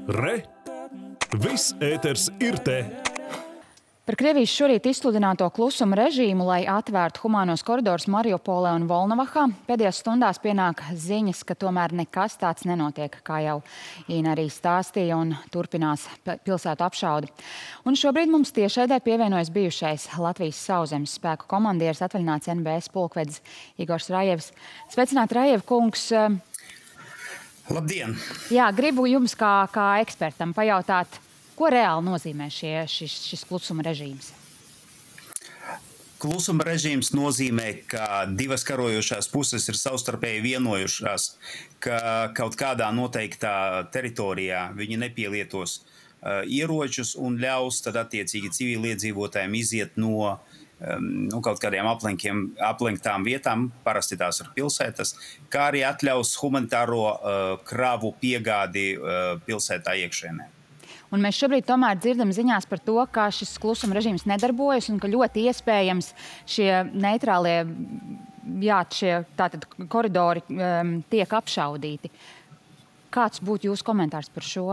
Re! Viss ēters ir te! Par Krievijas šorīt izsludināto klusuma režīmu, lai atvērtu humānos koridorus Mariupolē un Volnovahā, pēdējās stundās pienāk ziņas, ka tomēr nekas tāds nenotiek, kā jau Ina arī stāstīja, un turpinās pilsētu apšaudi. Un šobrīd mums tiešraidē pievienojas bijušais Latvijas Sauszemes spēku komandieris, atvaļināts NBS pulkvedis Igors Rajevs. Sveicināt, Rajev kungs! Labdien! Jā, gribu jums kā ekspertam pajautāt, ko reāli nozīmē šis klusuma režīms? Klusuma režīms nozīmē, ka divas karojošās puses ir savstarpēji vienojušās, ka kaut kādā noteiktā teritorijā viņi nepielietos ieročus un ļaus tad attiecīgi civiliedzīvotājiem iziet no kaut kādiem aplenktām vietām, parasti tās ir pilsētas, kā arī atļaus humanitāro kravu piegādi pilsētā iekšēnē. Un mēs šobrīd tomēr dzirdam ziņās par to, ka šis klusuma režīms nedarbojas un ka ļoti iespējams šie neitrālie tātad koridori tiek apšaudīti. Kāds būtu jūsu komentārs par šo?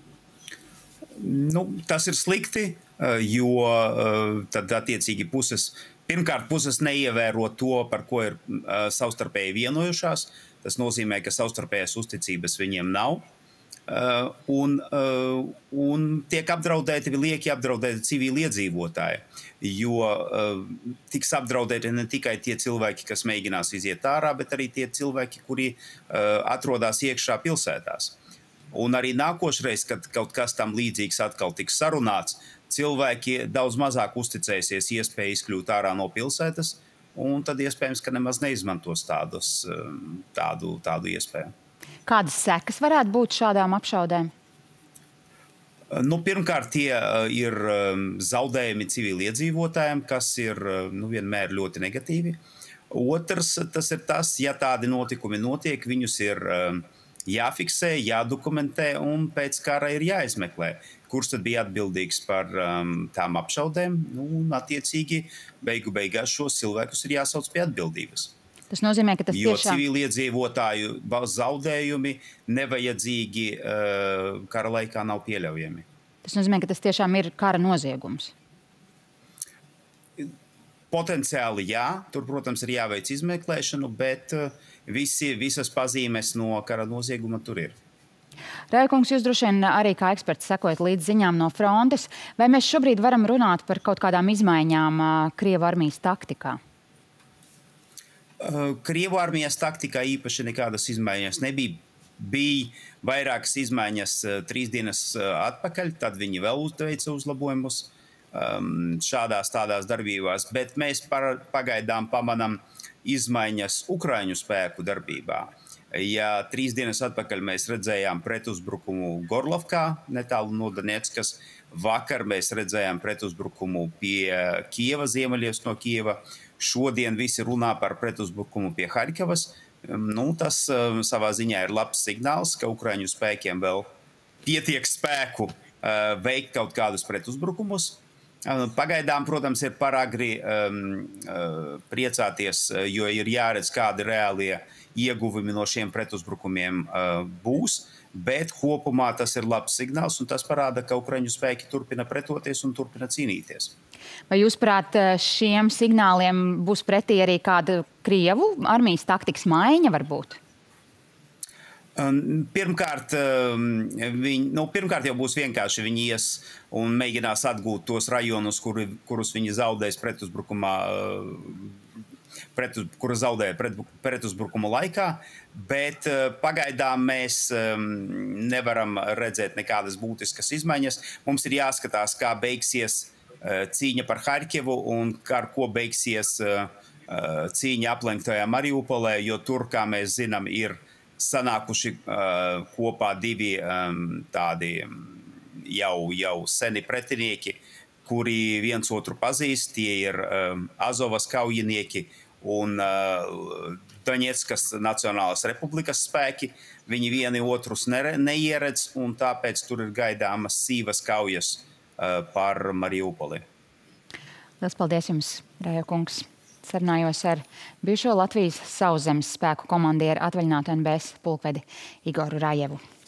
Tas ir slikti, jo tad attiecīgi pirmkārt puses neievēro to, par ko ir savstarpēji vienojušās. Tas nozīmē, ka savstarpējās uzticības viņiem nav. Un tiek lieki apdraudēti civiliedzīvotāji, jo tiks apdraudēti ne tikai tie cilvēki, kas mēģinās iziet ārā, bet arī tie cilvēki, kuri atrodas iekšā pilsētās. Un arī nākošreiz, kad kaut kas tam līdzīgs atkal tiks sarunāts, cilvēki daudz mazāk uzticēsies iespēju izkļūt ārā no pilsētas, un tad iespējams, ka nemaz neizmantos tādu iespēju. Kādas sekas varētu būt šādām apšaudēm? Pirmkārt, tie ir zaudējumi civiliedzīvotājiem, kas ir vienmēr ļoti negatīvi. Otrs, tas ir tas, ja tādi notikumi notiek, viņus ir jāfiksē, jādokumentē un pēc kara ir jāizmeklē, kurš tad bija atbildīgs par tām apšaudēm. Un attiecīgi beigās šos cilvēkus ir jāsauc pie atbildības. Tas nozīmē, ka tas jo tiešām... civiliedzīvotāju zaudējumi nevajadzīgi kara laikā nav pieļaujami. Tas nozīmē, ka tas tiešām ir kara noziegums. Potenciāli jā, tur, protams, ir jāveic izmeklēšanu, bet visas pazīmes no kara nozieguma tur ir. Rajev kungs, jūs droši vien arī kā eksperts sekojat līdz ziņām no frontes. Vai mēs šobrīd varam runāt par kaut kādām izmaiņām Krievu armijas taktikā? Krievu armijas taktikā īpaši nekādas izmaiņas nebija. Bija vairākas izmaiņas 3 dienas atpakaļ, tad viņi vēl veica uzlabojumus tādās darbībās, bet mēs pagaidām pamanām izmaiņas Ukraiņu spēku darbībā. Ja 3 dienas atpakaļ mēs redzējām pretuzbrukumu Gorlovkā, netālu no Donetskas, vakar mēs redzējām pretuzbrukumu pie Kieva, ziemeļos no Kieva. Šodien visi runā par pretuzbrukumu pie Harkivas. Tas savā ziņā ir labs signāls, ka Ukraiņu spēkiem vēl pietiek spēku veikt kaut kādus pretuzbrukumus. Pagaidām, protams, ir par agri priecāties, jo ir jāredz, kādi reālie ieguvumi no šiem pretuzbrukumiem būs. Bet kopumā tas ir labs signāls, un tas parāda, ka Ukraiņu spēki turpina pretoties un turpina cīnīties. Vai jūs prāt, šiem signāliem būs pretī arī kāda Krievu armijas taktikas maiņa varbūt? Pirmkārt jau būs vienkārši viņi ies un mēģinās atgūt tos rajonus, kurus viņi zaudēs pretuzbrukuma laikā, bet pagaidām mēs nevaram redzēt nekādas būtiskas izmaiņas. Mums ir jāskatās, kā beigsies cīņa par Harkivu un ar ko beigsies cīņa aplenktajā Mariupolē, jo tur, kā mēs zinām, ir sanākuši kopā divi tādi jau seni pretinieki, kuri viens otru pazīst. Tie ir Azovas kaujinieki un Donetskas Nacionālās republikas spēki. Viņi vieni otrus neieredz, un tāpēc tur ir gaidāmas sīvas kaujas par Mariupoli. Lielas paldies jums, Rajev kungs. Sarunājos ar bijušo Latvijas Sauszemes spēku komandieru, atvaļinātu NBS pulkvedi Igoru Rajevu.